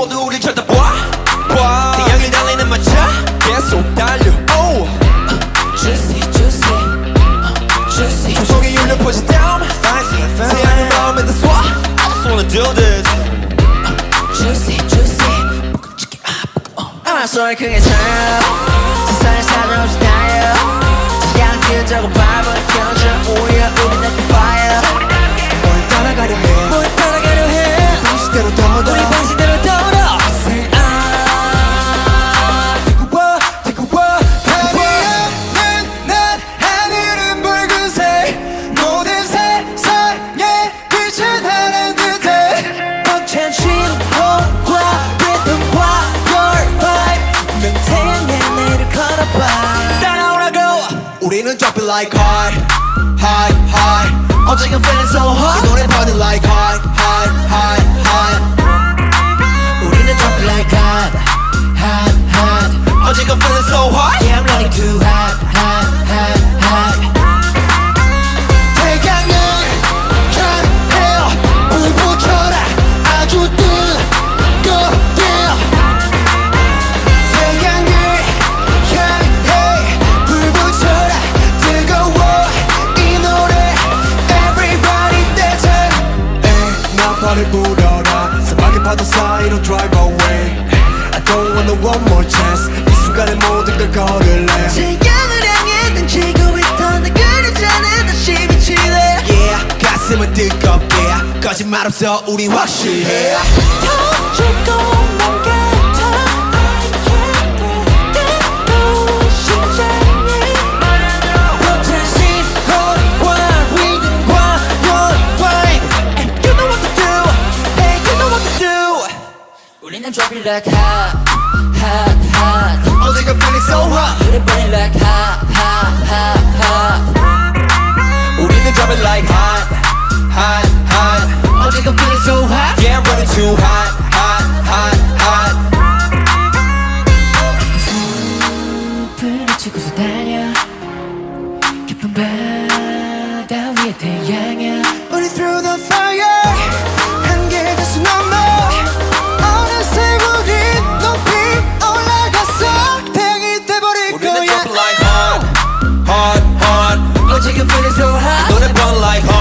모두 우릴 쳐다봐 태양을 달리는 마차 계속 달려 Juicy juicy juicy 총속에 울려 퍼진 down 태양의 마음에 다 쏴 I just wanna do this Juicy juicy 소리 크게 쳐요 세상에 사정없이 달려 태양 뒤에자고 밟아 켜져 오히려 우린 at the fire 뭘 따라가려 해 뭘 따라가려 해 방식대로 더 우리 방식대로 더 Say 듣고 와 하늘은 난 하늘은 붉은색 모든 세상에 빛을 하는 듯해 벅찬 심호흡과 리듬과 your vibe 맹태양의 내일을 걸어봐 따라오라고 우리는 drop it like hard high high 어제가 feeling so hot 이 노래 burning like hot hot hot hot 우리는 drop it like hot hot hot 어제가 feeling so hot yeah I'm running too hot hot hot hot 태양을 향해 불 붙여라 아주 뜨겁게 태양을 향해 불 붙여라 뜨거워 이 노래 Everybody dance 나팔을 불어라 사막의 파도 사이로 drive away I don't want no one more chance 이 순간에 모든 걸 걸을래 태양을 향해 난 지고 있던 나 그려자는 다시 비치네 Yeah 가슴은 뜨겁게 거짓말 없어 우리 확실해 터지고 난 같아 I can't breathe 뜨거운 심장이 벅찬 심호흡과 리듬과 your vibe And you know what to do Hey you know what to do 우리는 drop it like hot hot hot 어제가 feeling so hot 우리 burning like hot hot hot hot 우리는 drop it like hot hot hot 어제가 feeling so hot Yeah I'm running too hot hot hot hot 불을 치고서 달려 깊은 바다 위에 태양이야 우리 through the fire 한계가 수 넘어 어느새 우리 높이 올라갔어 태양이 돼버릴 거야 우리는 drop it like hot hot hot 어제가 feeling so hot 노래 burn like hot